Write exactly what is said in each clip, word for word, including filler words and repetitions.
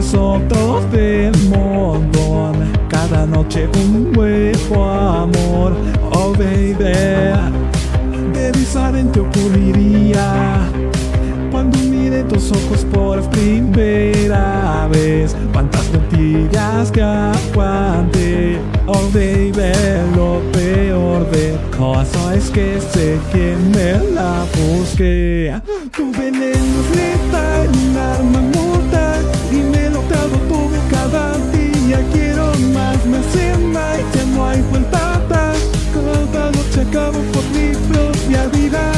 nosotros del montón. Cada noche un nuevo amor. Oh baby, de diferente ocurriría cuando mire tus ojos por primera vez. Cuántas mentiras que aguante. Oh baby, lo peor de todo es que sé que me la busqué. Tu veneno es letal, un arma mortal, y me lo trago todo cada día. Quiero más, me hace mal, ya no hay vuelta atrás. Cada noche acabo por mi propia vida.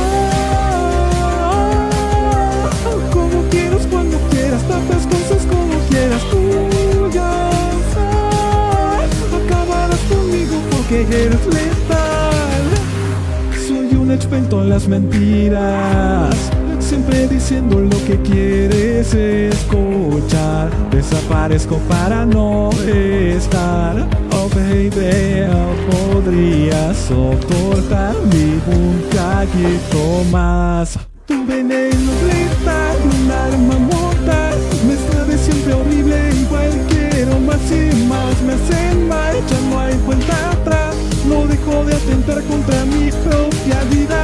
Como quieras, cuando quieras, tantas cosas como quieras, tuyas. Acabarás conmigo porque eres letal. Soy un experto en las mentiras, siempre diciendo lo que quieres escuchar. Desaparezco para no estar. Oh baby, podrías soportarme un poquito más. Tu veneno es letal, un arma mortal, mezcla de siempre horrible, igual quiero más y más. Me hacen mal, ya no hay vuelta atrás. No dejo de atentar contra mi propia vida.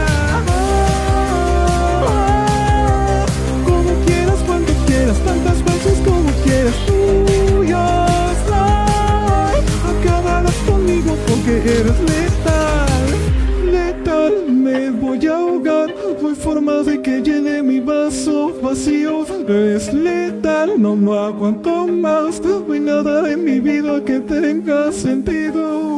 Como quieras, cuando quieras, tantas veces como quieras, tuyas. Acabarás conmigo porque eres letal. Letal, me voy a ahogar. No hay forma de que llene mi vaso vacío. Es letal, no, no aguanto más. No hay nada en mi vida que tenga sentido.